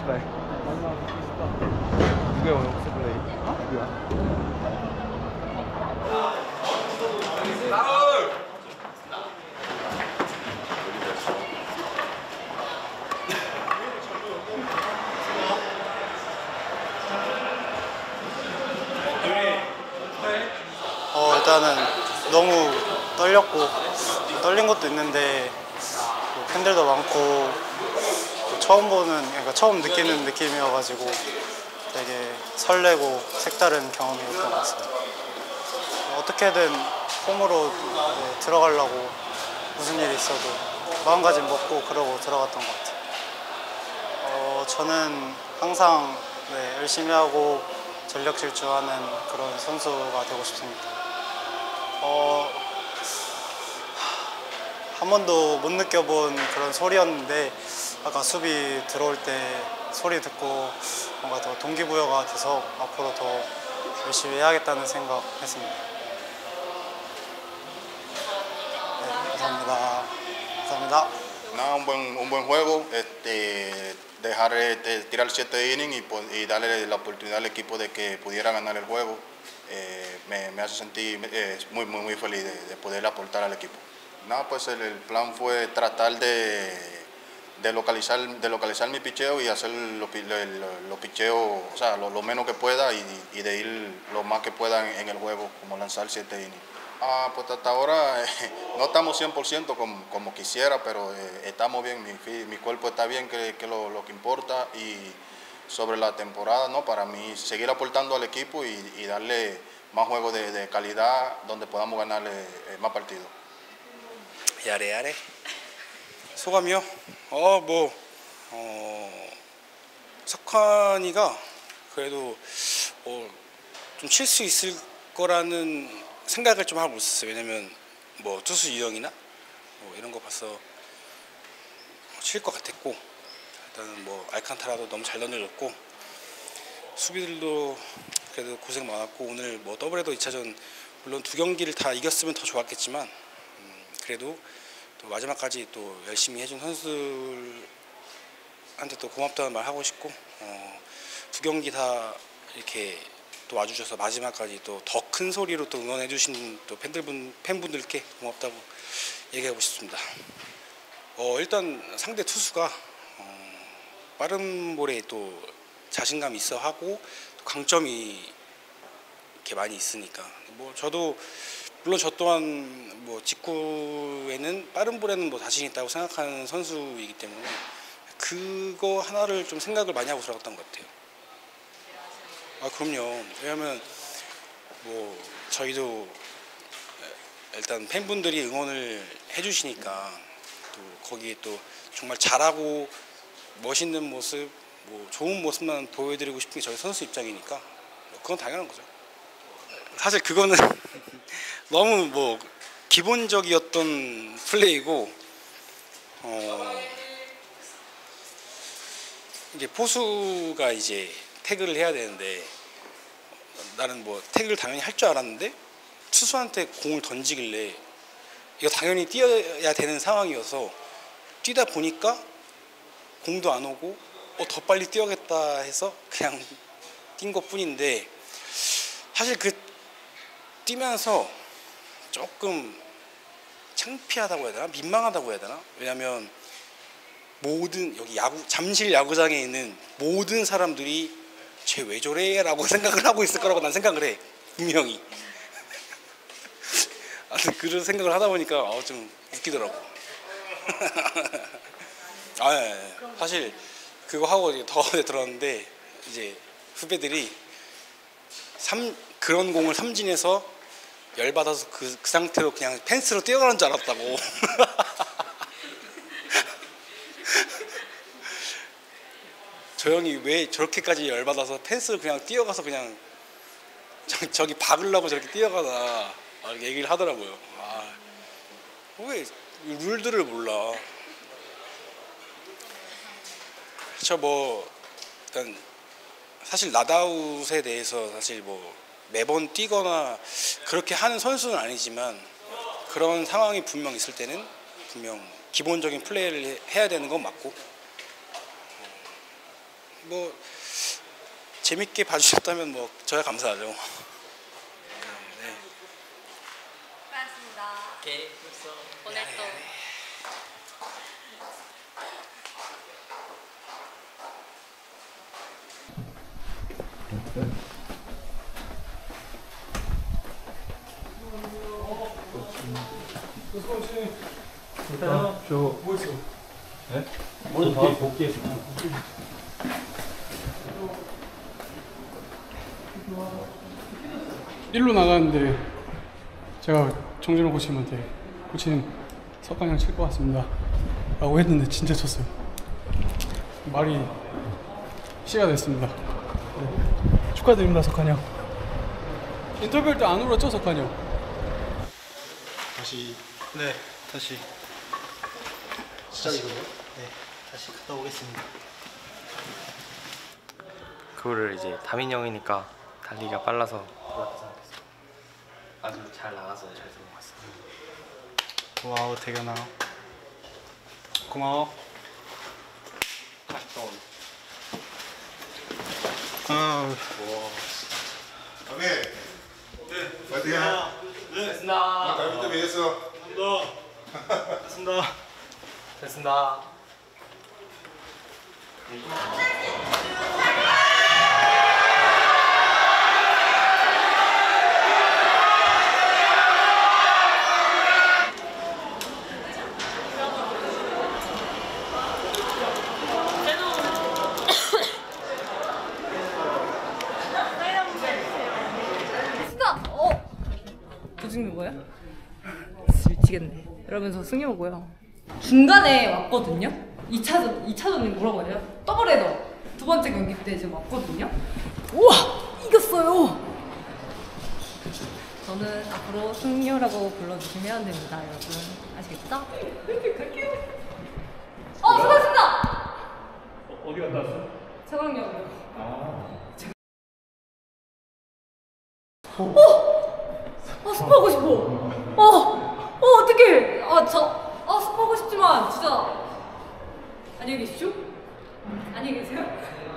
Vai. 누구야 오늘 혹시 플레이? 누구야? 일단은 너무 떨렸고 떨린 것도 있는데 팬들도 많고 처음 느끼는 느낌이어가지고 되게 설레고 색다른 경험이었던 것 같습니다. 어떻게든 홈으로 들어가려고 무슨 일이 있어도 마음가짐 먹고 그러고 들어갔던 것 같아요. 저는 항상 열심히 하고 전력 질주하는 그런 선수가 되고 싶습니다. 한 번도 못 느껴본 그런 소리였는데 아까 수비 들어올 때 소리 듣고 뭔가 더 동기부여가 돼서 앞으로 더 열심히 해야겠다는 생각했습니다. 네, 감사합니다. 감사합니다. Nada, un buen juego, dejar tirar 7 innings y darle la oportunidad al equipo de que pudiera ganar el juego, me hace sentir muy feliz de poder aportar al equipo. Nada, pues el plan fue tratar de localizar mi picheo y hacer los picheos, o sea, lo menos que pueda y de ir lo más que pueda en el juego, como lanzar 7 innings. Pues hasta ahora no estamos 100% como quisiera, pero estamos bien, mi cuerpo está bien, que es lo que importa, y sobre la temporada, ¿no? Para mí seguir aportando al equipo y darle más juegos de calidad donde podamos ganarle más partidos. 야래 소감이요? 석환이가 그래도 좀 칠 수 있을 거라는 생각을 좀 하고 있었어요. 왜냐면 뭐 투수 유형이나 이런 거 봐서 칠 것 같았고, 일단은 뭐 알칸타라도 너무 잘 던져줬고, 수비들도 그래도 고생 많았고, 오늘 뭐 더블헤더 2차전 물론 2경기를 다 이겼으면 더 좋았겠지만 그래도 또 마지막까지 또 열심히 해준 선수들한테 또 고맙다는 말 하고 싶고, 2경기 다 이렇게 또 와주셔서 마지막까지 또 더 큰 소리로 또 응원해주신 또 팬분들께 고맙다고 얘기하고 싶습니다. 일단 상대 투수가 빠른 볼에 또 자신감 있어 하고 또 강점이 이렇게 많이 있으니까, 뭐 저도 물론 저 또한 뭐 직구에는 빠른 볼에는 뭐 자신 있다고 생각하는 선수이기 때문에 그거 하나를 좀 생각을 많이 하고 들어갔던 것 같아요. 그럼요. 왜냐면 뭐 저희도 일단 팬분들이 응원을 해주시니까 또 거기에 또 정말 잘하고 멋있는 모습, 뭐 좋은 모습만 보여드리고 싶은 게 저희 선수 입장이니까 그건 당연한 거죠. 사실 그거는 너무 뭐 기본적이었던 플레이고, 이게 포수가 이제 태그를 해야 되는데 나는 뭐 태그를 당연히 할 줄 알았는데 투수한테 공을 던지길래 이거 당연히 뛰어야 되는 상황이어서 뛰다 보니까 공도 안 오고 더 빨리 뛰어야겠다 해서 그냥 뛴 것뿐인데, 사실 그 뛰면서 조금 창피하다고 해야 되나, 민망하다고 해야 되나. 왜냐면 모든 여기 잠실 야구장에 있는 모든 사람들이 쟤 왜 저래? 라고 생각을 하고 있을 거라고 난 생각을 해, 분명히. 그런 생각을 하다 보니까 좀 웃기더라고. 사실 그거 하고 더 들었는데 이제 후배들이 그런 공을 삼진해서 열받아서 그 상태로 그냥 펜스로 뛰어가는 줄 알았다고. 저 형이 왜 저렇게까지 열받아서 펜스를 그냥 뛰어가서 그냥 저기 박으려고 저렇게 뛰어가나 이렇게 얘기를 하더라고요. 왜 룰들을 몰라. 그렇죠. 뭐 일단 사실 낫아웃에 대해서 사실 뭐 매번 뛰거나 그렇게 하는 선수는 아니지만 그런 상황이 분명 있을 때는 분명 기본적인 플레이를 해야 되는 건 맞고, 뭐 재밌게 봐주셨다면 뭐 저야 감사하죠. 네. 고맙습니다. 오케이. 오늘 또 일로 나가는데 제가 정준호 코치님한테 코치님 석관형 칠 것 같습니다 라고 했는데 진짜 쳤어요. 말이 씨가 됐습니다. 네. 축하드립니다 석관형. 인터뷰할 때 안 울었죠 석관형? 다시 시작이고요. 네, 다시 갔다 오겠습니다. 그거를 이제 다민 형이니까 달리기가 빨라서 그렇게 생각했어요. 아주 잘 나가서 잘 들어갔어. 고마워 대견아. 고마워. 아, 오케이. 파이팅. 됐습니다. 다음부터 뵙겠어. 됐습니다. 됐습니다. 또 찍는 거예요? 미치겠네. 이러면서 승희 오고요. 중간에 왔거든요. 2차전이 뭐라고 해야 돼요? 더블헤더 두 번째 경기 때 지금 왔거든요. 우와! 이겼어요! 저는 앞으로 승유라고 불러주시면 됩니다, 여러분. 아시겠죠? 갈게요. 수고하셨습니다! 어디 갔다 왔어? 최강력이요. 스포하고 싶어. 어떡해. 스포하고 싶지만, 진짜. 안녕히 계십시오. 안녕히 계세요.